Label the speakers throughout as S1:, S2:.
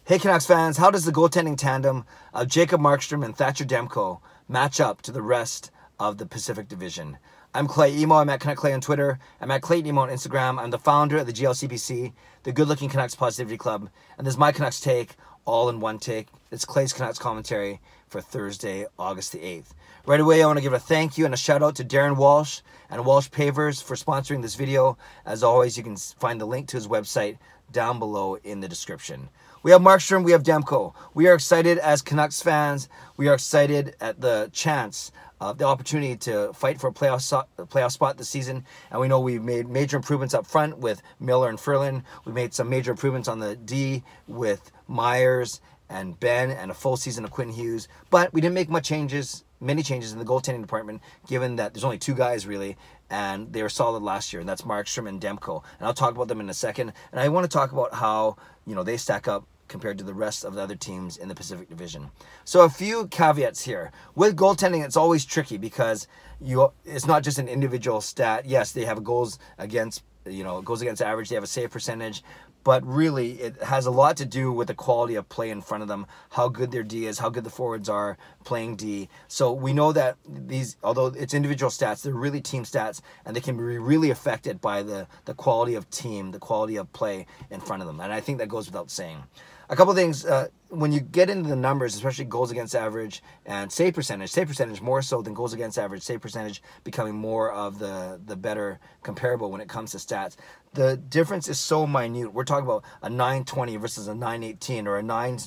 S1: Hey Canucks fans, how does the goaltending tandem of Jacob Markstrom and Thatcher Demko match up to the rest of the Pacific Division? I'm Clay Emo. I'm at Canuck Clay on Twitter. I'm at Clayton Emo on Instagram. I'm the founder of the GLCPC, the Good Looking Canucks Positivity Club, and this is my Canucks take, all in one take. It's Clay's Canucks commentary for Thursday, August the 8th. Right away, I want to give a thank you and a shout out to Darren Walsh and Walsh Pavers for sponsoring this video. As always, you can find the link to his website down below in the description. We have Markstrom, we have Demko. We are excited as Canucks fans. We are excited at the chance of the opportunity to fight for a playoff spot this season. And we know we've made major improvements up front with Miller and Ferland. We made some major improvements on the D with Myers and Ben and a full season of Quinn Hughes. But we didn't make many changes in the goaltending department, given that there's only two guys really, and they were solid last year, and that's Markstrom and Demko. And I'll talk about them in a second. And I want to talk about how, they stack up compared to the rest of the other teams in the Pacific Division. So a few caveats here. With goaltending, it's always tricky because it's not just an individual stat. Yes, they have goals against average, they have a save percentage, but really it has a lot to do with the quality of play in front of them, how good their D is, how good the forwards are playing D. So we know that these, although it's individual stats, they're really team stats, and they can be really affected by the quality of team, the quality of play in front of them. And I think that goes without saying. A couple things, when you get into the numbers, especially goals against average and save percentage more so than goals against average, save percentage becoming more of the better comparable when it comes to stats. The difference is so minute. We're talking about a 920 versus a 918 or a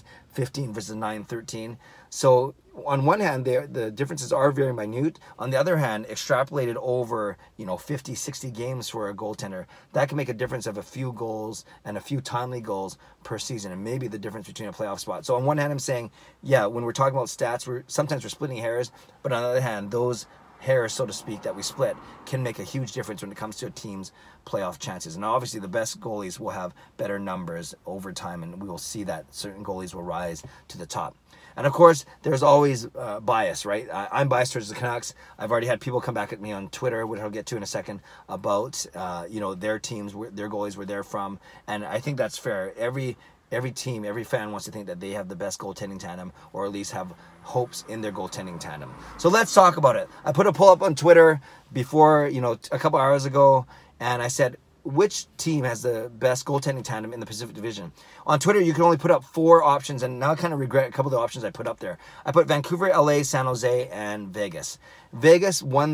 S1: 915 versus a 913. So on one hand, the differences are very minute. On the other hand, extrapolated over 50, 60 games for a goaltender, that can make a difference of a few goals and a few timely goals per season, and maybe the difference between a playoff spot. So on one hand, I'm saying, yeah, when we're talking about stats, sometimes we're splitting hairs, but on the other hand, those hairs, so to speak, that we split can make a huge difference when it comes to a team's playoff chances. And obviously the best goalies will have better numbers over time, and we will see that certain goalies will rise to the top. And of course, there's always bias, right? I'm biased towards the Canucks. I've already had people come back at me on Twitter, which I'll get to in a second, about their teams, their goalies, where they're from, and I think that's fair. Every team, every fan wants to think that they have the best goaltending tandem, or at least have hopes in their goaltending tandem. So let's talk about it. I put a poll up on Twitter before, a couple hours ago, and I said, which team has the best goaltending tandem in the Pacific Division? On Twitter, you can only put up 4 options, and now I kind of regret a couple of the options I put up there. I put Vancouver, LA, San Jose, and Vegas. Vegas won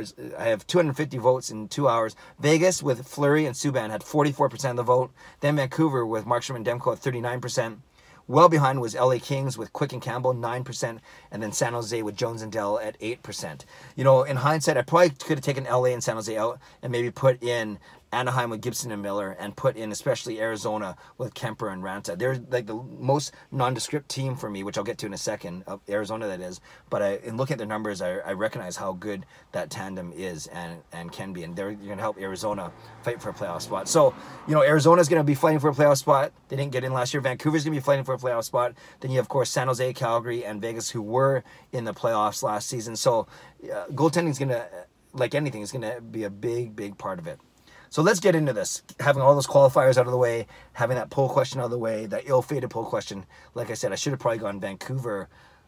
S1: I have 250 votes in 2 hours. Vegas with Fleury and Subban had 44% of the vote. Then Vancouver with Markstrom and Demko at 39%. Well behind was LA Kings with Quick and Campbell, 9%, and then San Jose with Jones and Dell at 8%. In hindsight, I probably could have taken LA and San Jose out and maybe put in Anaheim with Gibson and Miller, and put in especially Arizona with Kemper and Ranta. They're like the most nondescript team for me, which I'll get to in a second, of Arizona that is. But in looking at their numbers, I recognize how good that tandem is and can be. And they're going to help Arizona fight for a playoff spot. So, Arizona's going to be fighting for a playoff spot. They didn't get in last year. Vancouver's going to be fighting for a playoff spot. Then you have, of course, San Jose, Calgary, and Vegas, who were in the playoffs last season. So goaltending is going to, like anything, is going to be a big, big part of it. So let's get into this. Having all those qualifiers out of the way, having that poll question out of the way, that ill-fated poll question. Like I said, I should have probably gone Vancouver,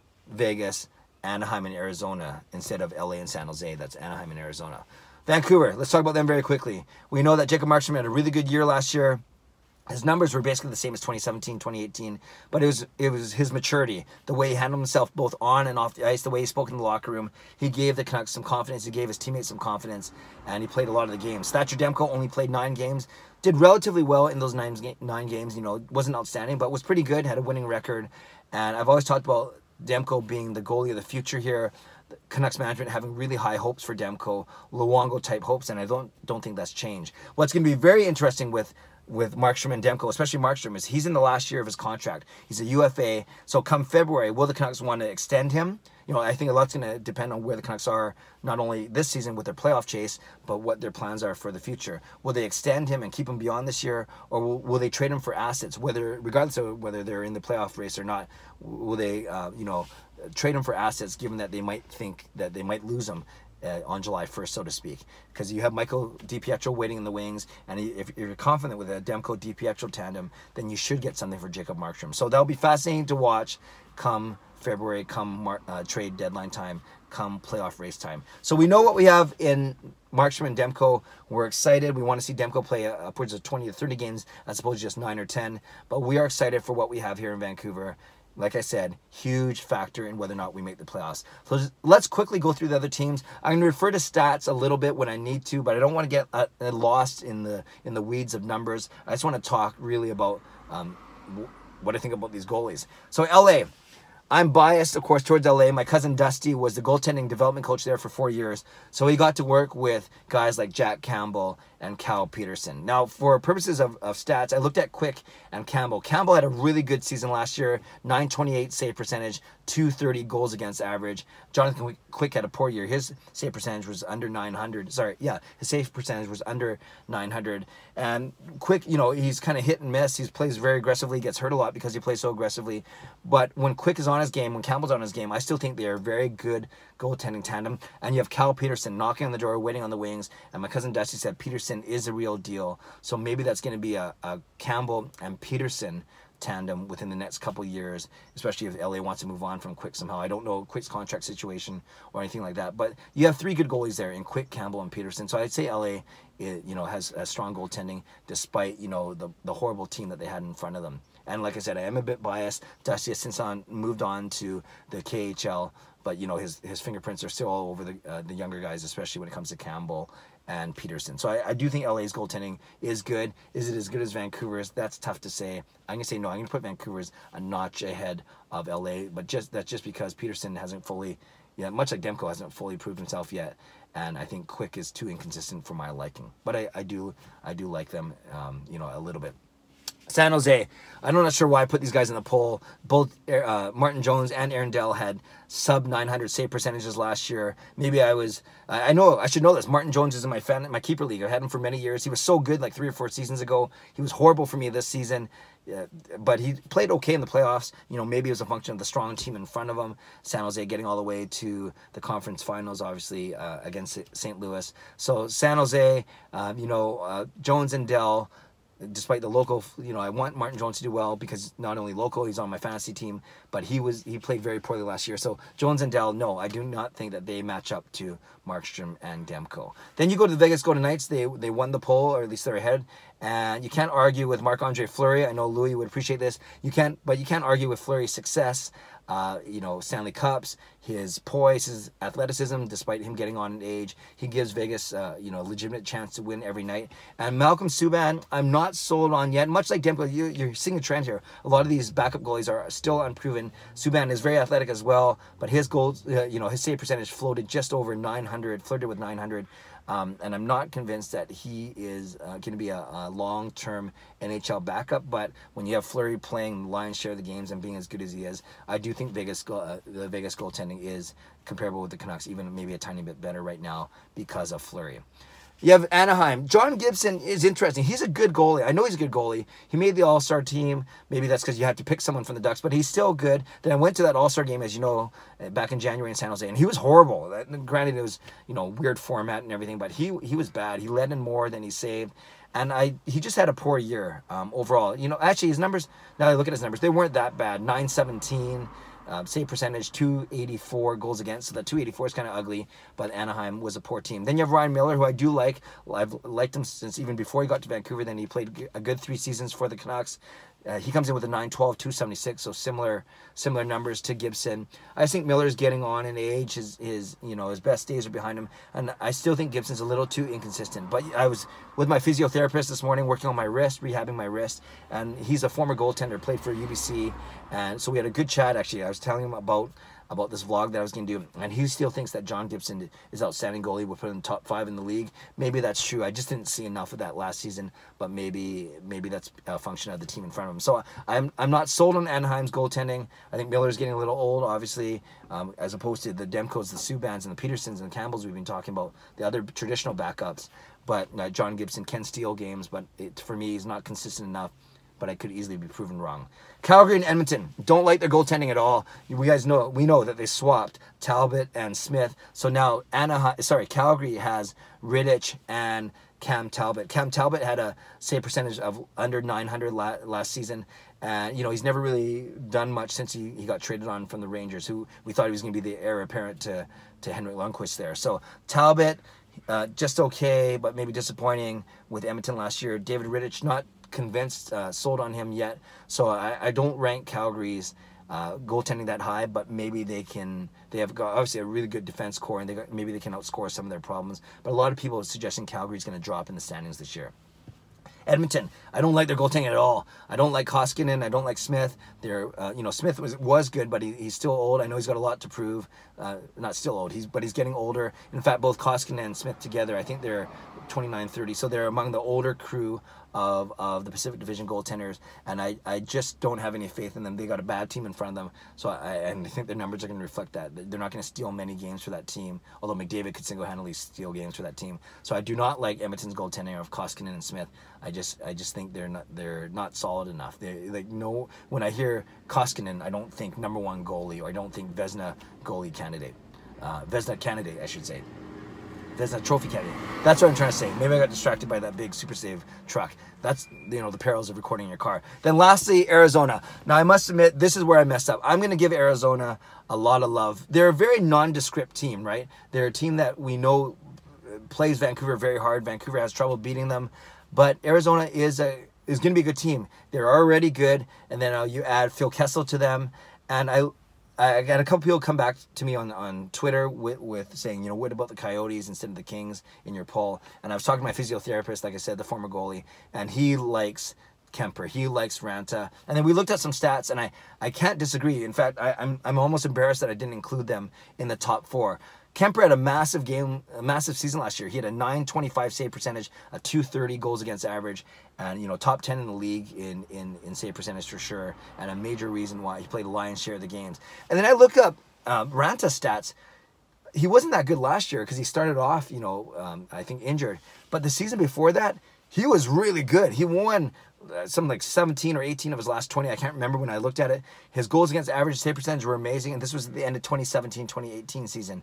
S1: Vegas, Anaheim, and Arizona instead of LA and San Jose. That's Anaheim and Arizona. Vancouver, let's talk about them very quickly. We know that Jacob Markstrom had a really good year last year. His numbers were basically the same as 2017, 2018, but it was his maturity, the way he handled himself both on and off the ice, the way he spoke in the locker room. He gave the Canucks some confidence, he gave his teammates some confidence, and he played a lot of the games. Thatcher Demko only played 9 games, did relatively well in those 9 games, wasn't outstanding, but was pretty good, had a winning record. And I've always talked about Demko being the goalie of the future here. The Canucks management having really high hopes for Demko, Luongo type hopes, and I don't think that's changed. What's going to be very interesting with Markstrom and Demko, especially Markstrom, is he's in the last year of his contract. He's a UFA. So come February, will the Canucks want to extend him? I think a lot's going to depend on where the Canucks are, not only this season with their playoff chase, but what their plans are for the future. Will they extend him and keep him beyond this year, or will they trade him for assets, regardless of whether they're in the playoff race or not? Will they, trade him for assets, given that they might think that they might lose him? on July 1st, so to speak, because you have Michael DiPietro waiting in the wings, and if you're confident with a Demko-DiPietro tandem, then you should get something for Jacob Markstrom. So that'll be fascinating to watch come February, come trade deadline time, come playoff race time. So we know what we have in Markstrom and Demko. We're excited. We want to see Demko play upwards of 20 to 30 games as opposed to just 9 or 10. But we are excited for what we have here in Vancouver. Like I said, huge factor in whether or not we make the playoffs. So let's quickly go through the other teams. I'm going to refer to stats a little bit when I need to, but I don't want to get lost in the weeds of numbers. I just want to talk really about what I think about these goalies. So LA. I'm biased, of course, towards LA. My cousin Dusty was the goaltending development coach there for 4 years. So he got to work with guys like Jack Campbell and Cal Peterson. Now, for purposes of stats, I looked at Quick and Campbell. Campbell had a really good season last year, .928 save percentage, .230 goals against average. Jonathan Quick had a poor year. His save percentage was under 900. His save percentage was under 900. And Quick, he's kind of hit and miss. He plays very aggressively, gets hurt a lot because he plays so aggressively. But when Quick is on his game, when Campbell's on his game, I still think they are a very good goaltending tandem. And you have Cal Peterson knocking on the door, waiting on the wings. And my cousin Dusty said Peterson is a real deal. So maybe that's going to be a Campbell and Peterson tandem within the next couple years, especially if LA wants to move on from Quick somehow. I don't know Quick's contract situation or anything like that, but you have 3 good goalies there in Quick, Campbell, and Peterson. So I'd say LA, has a strong goaltending despite the horrible team that they had in front of them. And like I said, I am a bit biased. Dusty has since moved on to the KHL, but his fingerprints are still all over the younger guys, especially when it comes to Campbell and Peterson. So I do think LA's goaltending is good. Is it as good as Vancouver's? That's tough to say. I'm gonna say no. I'm gonna put Vancouver's a notch ahead of LA, but that's just because Peterson hasn't fully, much like Demko, hasn't fully proved himself yet. And I think Quick is too inconsistent for my liking. But I do like them, a little bit. San Jose. I'm not sure why I put these guys in the poll. Both Martin Jones and Aaron Dell had sub 900 save percentages last year. Maybe I know I should know this. Martin Jones is in my keeper league. I had him for many years. He was so good like 3 or 4 seasons ago. He was horrible for me this season. But he played okay in the playoffs. Maybe it was a function of the strong team in front of him. San Jose getting all the way to the conference finals, obviously, against St. Louis. So San Jose, Jones and Dell, despite the local, I want Martin Jones to do well because not only local, he's on my fantasy team, but he played very poorly last year. So Jones and Dell, no, I do not think that they match up to Markstrom and Demko. Then you go to the Vegas Golden Knights. They won the poll, or at least they're ahead. And you can't argue with Marc-Andre Fleury. I know Louis would appreciate this. You can't argue with Fleury's success. Stanley Cups, his poise, his athleticism, despite him getting on in age, he gives Vegas, a legitimate chance to win every night. And Malcolm Subban, I'm not sold on yet. Much like Demko, you're seeing a trend here. A lot of these backup goalies are still unproven. Subban is very athletic as well, but his goals, his save percentage floated just over 900, flirted with 900. And I'm not convinced that he is going to be a long-term NHL backup. But when you have Fleury playing the lion's share of the games and being as good as he is, I do think the Vegas goaltending is comparable with the Canucks, even maybe a tiny bit better right now because of Fleury. You have Anaheim. John Gibson is interesting. He's a good goalie. I know he's a good goalie. He made the All-Star team. Maybe that's because you have to pick someone from the Ducks, but he's still good. Then I went to that All-Star game, as you know, back in January in San Jose, and he was horrible. Granted, it was weird format and everything, but he was bad. He let in more than he saved. And he just had a poor year overall. Actually, his numbers, now I look at his numbers, they weren't that bad. .917. Save percentage, .284 goals against. So that .284 is kind of ugly, but Anaheim was a poor team. Then you have Ryan Miller, who I do like. I've liked him since even before he got to Vancouver. Then he played a good 3 seasons for the Canucks. He comes in with a .912, .276, so similar numbers to Gibson. I think Miller's getting on in age. His best days are behind him, and I still think Gibson's a little too inconsistent. But I was with my physiotherapist this morning, working on my wrist, rehabbing my wrist, and he's a former goaltender, played for UBC, and so we had a good chat. Actually, I was telling him about this vlog that I was going to do, and he still thinks that John Gibson is outstanding goalie. We'll put him in top 5 in the league. Maybe that's true. I just didn't see enough of that last season, but maybe that's a function of the team in front of him. So I'm not sold on Anaheim's goaltending. I think Miller's getting a little old, obviously, as opposed to the Demkos, the Subbans, and the Petersons and the Campbells we've been talking about, the other traditional backups. But John Gibson can steal games, but for me, he's not consistent enough. but I could easily be proven wrong. Calgary and Edmonton, don't like their goaltending at all. We know that they swapped Talbot and Smith. So now Calgary has Rittich and Cam Talbot. Cam Talbot had a save percentage of under 900 last season. And, he's never really done much since he got traded on from the Rangers, who we thought he was going to be the heir apparent to Henrik Lundqvist there. So Talbot, just okay, but maybe disappointing with Edmonton last year. David Rittich, not convinced, sold on him yet. So I don't rank Calgary's goaltending that high, but maybe they have got obviously a really good defense core, and maybe they can outscore some of their problems. But a lot of people are suggesting Calgary's going to drop in the standings this year. Edmonton, I don't like their goaltending at all. I don't like Koskinen. I don't like Smith. Smith was good, but he's still old. I know he's got a lot to prove. Not still old, but he's getting older. In fact, both Koskinen and Smith together, I think they're 29, 30. So they're among the older crew of the Pacific Division goaltenders, and I just don't have any faith in them. They got a bad team in front of them, so I think their numbers are going to reflect that. They're not going to steal many games for that team, although McDavid could single-handedly steal games for that team. So I do not like Edmonton's goaltending of Koskinen and Smith. I just think they're not solid enough. When I hear Koskinen, I don't think number one goalie, or I don't think Vezina goalie candidate. Vezina candidate, I should say. That's a trophy candidate. That's what I'm trying to say. Maybe I got distracted by that big Super Save truck. That's, the perils of recording in your car. Then lastly, Arizona. Now, I must admit, this is where I messed up. I'm going to give Arizona a lot of love. They're a very nondescript team, right? They're a team that we know plays Vancouver very hard. Vancouver has trouble beating them. But Arizona is going to be a good team. They're already good. And then you add Phil Kessel to them. And I got a couple people come back to me on Twitter with saying, what about the Coyotes instead of the Kings in your poll? And I was talking to my physiotherapist, like I said, the former goalie, and he likes Kemper. He likes Ranta. And then we looked at some stats, and I can't disagree. In fact, I'm almost embarrassed that I didn't include them in the top 4. Kemper had a massive season last year. He had a .925 save percentage, a .230 goals against average, and top 10 in the league in save percentage for sure, and a major reason why he played a lion's share of the games. And then I looked up Ranta's stats. He wasn't that good last year because he started off, I think injured. But the season before that, he was really good. He won something like 17 or 18 of his last 20. I can't remember when I looked at it. His goals against average save percentage were amazing, and this was at the end of 2017-2018 season.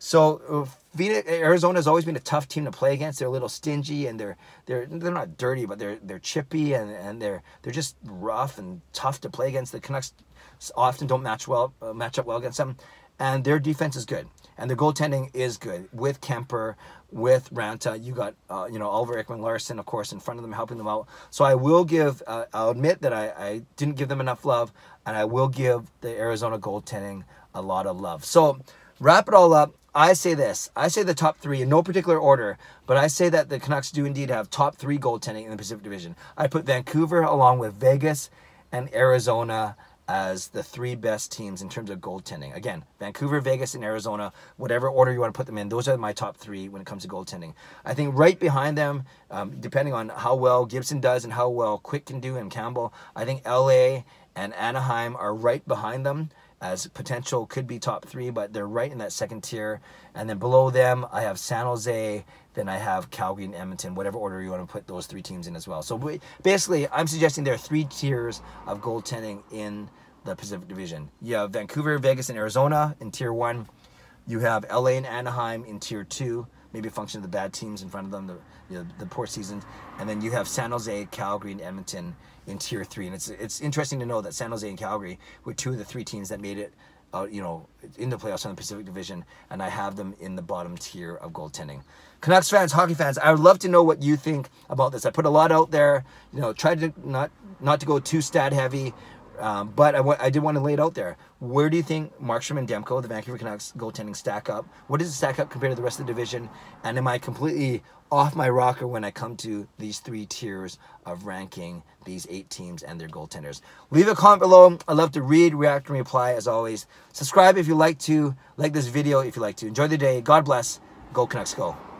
S1: So Arizona has always been a tough team to play against. They're a little stingy, and they're not dirty, but they're chippy, and they're just rough and tough to play against. The Canucks often don't match up well against them, and their defense is good, and their goaltending is good with Kemper, with Ranta. You got Oliver Ekman-Larsson, of course, in front of them, helping them out. So I will give I'll admit that I didn't give them enough love, and I will give the Arizona goaltending a lot of love. So wrap it all up, I say this. I say the top 3 in no particular order, but I say that the Canucks do indeed have top 3 goaltending in the Pacific Division. I put Vancouver along with Vegas and Arizona as the 3 best teams in terms of goaltending. Again, Vancouver, Vegas, and Arizona, whatever order you want to put them in, those are my top 3 when it comes to goaltending. I think right behind them, depending on how well Gibson does and how well Quick can do and Campbell, I think LA and Anaheim are right behind them as potential could be top 3, but they're right in that second tier. And then below them, I have San Jose, then I have Calgary and Edmonton, whatever order you want to put those 3 teams in as well. So basically, I'm suggesting there are 3 tiers of goaltending in the Pacific Division. You have Vancouver, Vegas, and Arizona in tier 1. You have LA and Anaheim in tier 2, maybe a function of the bad teams in front of them, the poor seasons. And then you have San Jose, Calgary, and Edmonton in tier 3. And it's interesting to know that San Jose and Calgary were 2 of the 3 teams that made it in the playoffs on the Pacific Division, and I have them in the bottom tier of goaltending. Canucks fans, hockey fans, I would love to know what you think about this. I put a lot out there, tried to not to go too stat heavy, but I did want to lay it out there. Where do you think Markstrom and Demko, the Vancouver Canucks goaltending, stack up? What does it stack up compared to the rest of the division? And am I completely off my rocker when I come to these 3 tiers of ranking these 8 teams and their goaltenders? Leave a comment below. I love to read, react, and reply as always. Subscribe if you like to. Like this video if you like to. Enjoy the day. God bless. Go Canucks, go.